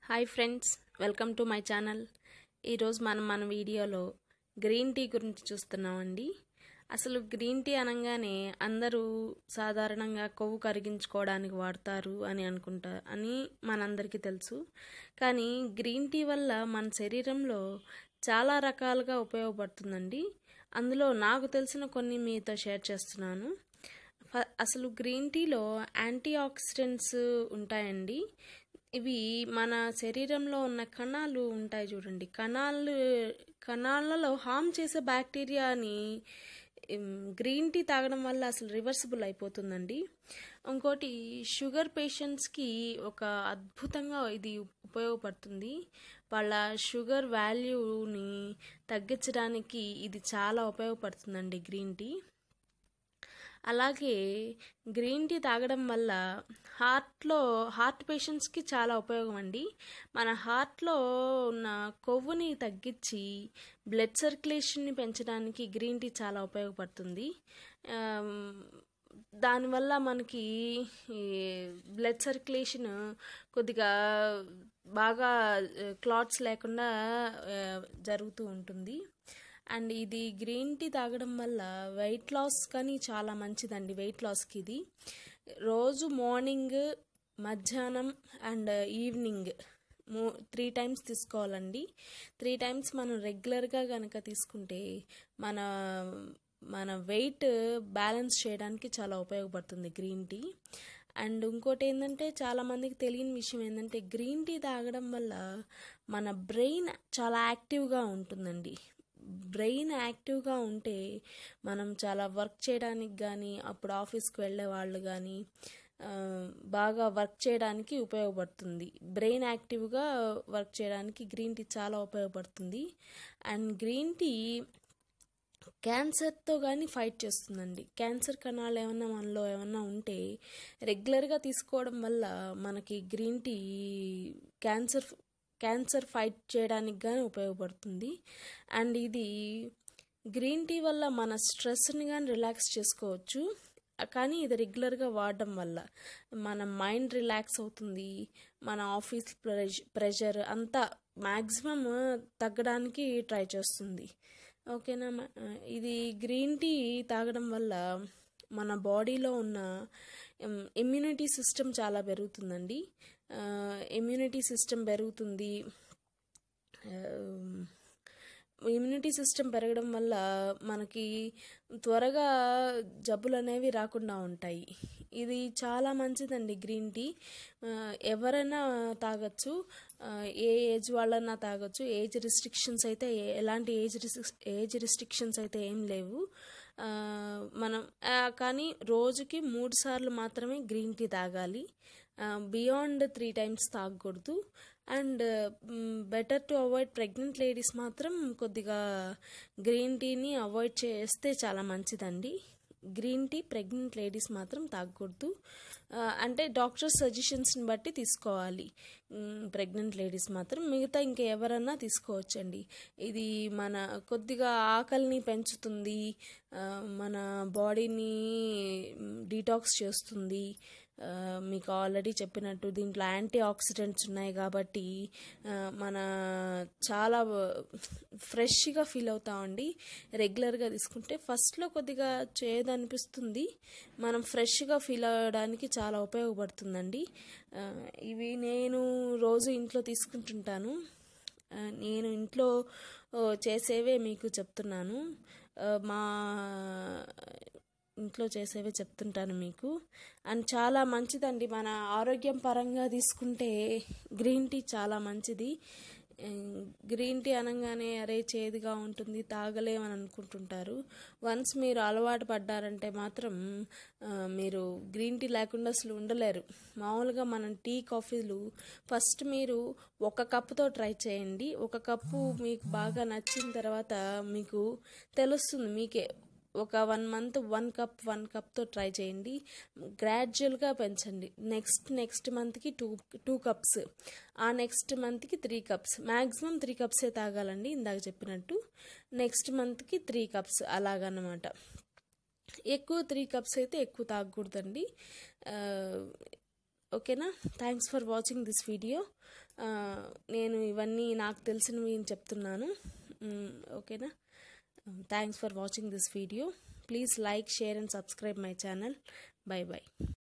Hi friends, welcome to my channel. ఈరోజు మన వీడియోలో గ్రీన్ టీ గురించి చూస్తున్నామండి. అసలు గ్రీన్ టీ అనగానే అందరూ సాధారణంగా కొవ్వు కరిగించుకోవడానికి వాడతారు అని మనందరికీ తెలుసు. కానీ గ్రీన్ టీ వల్ల మన శరీరంలో చాలా రకాలుగా ఉపయోగపడుతుందండి. అందులో నాకు తెలిసిన కొన్ని మీతో షేర్ చేస్తున్నాను. అసలు గ్రీన్ టీలో యాంటీ ఆక్సిడెంట్స్ ఉంటాయండి. ఇవి మన శరీరంలో ఉన్న కణాలు ఉంటాయి చూడండి, కణాలలో హార్మ్ చేసే బ్యాక్టీరియాని గ్రీన్ టీ తాగడం వల్ల అసలు రివర్సిబుల్ అయిపోతుందండి. ఇంకోటి, షుగర్ పేషెంట్స్కి ఒక అద్భుతంగా ఇది ఉపయోగపడుతుంది. వాళ్ళ షుగర్ వాల్యూని తగ్గించడానికి ఇది చాలా ఉపయోగపడుతుందండి గ్రీన్ టీ. అలాగే గ్రీన్ టీ తాగడం వల్ల హార్ట్ పేషెంట్స్కి చాలా ఉపయోగం అండి. మన హార్ట్లో ఉన్న కొవ్వుని తగ్గించి బ్లడ్ సర్క్యులేషన్ని పెంచడానికి గ్రీన్ టీ చాలా ఉపయోగపడుతుంది. దానివల్ల మనకి బ్లడ్ సర్క్యులేషన్ కొద్దిగా బాగా క్లాట్స్ లేకుండా జరుగుతూ ఉంటుంది. అండ్ ఇది గ్రీన్ టీ తాగడం వల్ల వెయిట్ లాస్ కానీ చాలా మంచిదండి. వెయిట్ లాస్కి ఇది రోజు మార్నింగ్, మధ్యాహ్నం అండ్ ఈవినింగ్ 3 టైమ్స్ తీసుకోవాలండి. 3 టైమ్స్ మనం రెగ్యులర్గా కనుక తీసుకుంటే మన వెయిట్ బ్యాలెన్స్ చేయడానికి చాలా ఉపయోగపడుతుంది గ్రీన్ టీ. అండ్ ఇంకోటి ఏంటంటే, చాలామందికి తెలియని విషయం ఏంటంటే, గ్రీన్ టీ తాగడం వల్ల మన బ్రెయిన్ చాలా యాక్టివ్గా ఉంటుందండి. బ్రెయిన్ యాక్టివ్గా ఉంటే మనం చాలా వర్క్ చేయడానికి కానీ, అప్పుడు ఆఫీస్కి వెళ్ళే వాళ్ళు కానీ బాగా వర్క్ చేయడానికి ఉపయోగపడుతుంది. బ్రెయిన్ యాక్టివ్గా వర్క్ చేయడానికి గ్రీన్ టీ చాలా ఉపయోగపడుతుంది. అండ్ గ్రీన్ టీ క్యాన్సర్తో కానీ ఫైట్ చేస్తుందండి. క్యాన్సర్ కణాలు మనలో ఏమన్నా ఉంటే రెగ్యులర్గా తీసుకోవడం వల్ల మనకి గ్రీన్ టీ క్యాన్సర్ ఫైట్ చేయడానికి కానీ ఉపయోగపడుతుంది. అండ్ ఇది గ్రీన్ టీ వల్ల మన స్ట్రెస్ని కానీ రిలాక్స్ చేసుకోవచ్చు. కానీ ఇది రెగ్యులర్గా వాడడం వల్ల మన మైండ్ రిలాక్స్ అవుతుంది. మన ఆఫీస్ ప్రెషర్ అంతా మ్యాక్సిమం తగ్గడానికి ట్రై చేస్తుంది. ఓకేనా. ఇది గ్రీన్ టీ తాగడం వల్ల మన బాడీలో ఉన్న ఇమ్యూనిటీ సిస్టమ్ చాలా పెరుగుతుందండి. ఇమ్యూనిటీ సిస్టమ్ పెరుగుతుంది. ఇమ్యూనిటీ సిస్టమ్ పెరగడం వల్ల మనకి త్వరగా జబ్బులు అనేవి రాకుండా ఉంటాయి. ఇది చాలా మంచిదండి గ్రీన్ టీ. ఎవరైనా తాగొచ్చు, ఏ ఏజ్ వాళ్ళన్నా తాగొచ్చు. ఏజ్ రిస్ట్రిక్షన్స్ అయితే ఎలాంటి ఏజ్ రిస్ట్రిక్షన్స్ అయితే ఏం లేవు. మనం కానీ రోజుకి 3 సార్లు మాత్రమే గ్రీన్ టీ తాగాలి. బియాండ్ 3 టైమ్స్ తాగకూడదు. And better to avoid pregnant ladies మాత్రం కొద్దిగా గ్రీన్ టీని అవాయిడ్ చేస్తే చాలా మంచిదండి. గ్రీన్ టీ ప్రెగ్నెంట్ లేడీస్ మాత్రం తాగకూడదు. అంటే డాక్టర్ సజెషన్స్ని బట్టి తీసుకోవాలి. ప్రెగ్నెంట్ లేడీస్ మాత్రం, మిగతా ఇంకా ఎవరన్నా తీసుకోవచ్చండి. ఇది మన కొద్దిగా ఆకలిని పెంచుతుంది, మన బాడీని డీటాక్స్ చేస్తుంది. మీకు ఆల్రెడీ చెప్పినట్టు దీంట్లో యాంటీ ఆక్సిడెంట్స్ ఉన్నాయి కాబట్టి మన చాలా ఫ్రెష్గా ఫీల్ అవుతామండి. రెగ్యులర్గా తీసుకుంటే ఫస్ట్లో కొద్దిగా చేదు అనిపిస్తుంది, మనం ఫ్రెష్గా ఫీల్ అవ్వడానికి చాలా ఉపయోగపడుతుందండి. ఇవి నేను రోజు ఇంట్లో తీసుకుంటుంటాను. నేను ఇంట్లో చేసేవే మీకు చెప్తున్నాను. మా ఇంట్లో చేసేవే చెప్తుంటాను మీకు. అండ్ చాలా మంచిదండి. మన ఆరోగ్యం పరంగా తీసుకుంటే గ్రీన్ టీ చాలా మంచిది. గ్రీన్ టీ అనగానే అరే చేదుగా ఉంటుంది, తాగలేమని అనుకుంటుంటారు. వన్స్ మీరు అలవాటు పడ్డారంటే మాత్రం మీరు గ్రీన్ టీ లేకుండా అసలు ఉండలేరు. మామూలుగా మనం టీ, కాఫీలు ఫస్ట్ మీరు 1 కప్పుతో ట్రై చేయండి. 1 కప్పు మీకు బాగా నచ్చిన తర్వాత మీకు తెలుస్తుంది. మీకే ఒక 1 మంత్ 1 కప్తో ట్రై చేయండి. గ్రాడ్యువల్గా పెంచండి. నెక్స్ట్ మంత్కి 2 కప్స్, ఆ నెక్స్ట్ మంత్కి 3 కప్స్, మ్యాక్సిమం 3 కప్సే తాగాలండి ఇందాక చెప్పినట్టు. నెక్స్ట్ మంత్కి 3 కప్స్ అలాగన్నమాట. ఎక్కువ 3 కప్స్ అయితే ఎక్కువ తాగకూడదండి. ఓకేనా. Thanks for watching this video. నేను ఇవన్నీ నాకు తెలిసినవి చెప్తున్నాను. ఓకేనా. Thanks for watching this video. Please like, share and subscribe my channel. Bye by.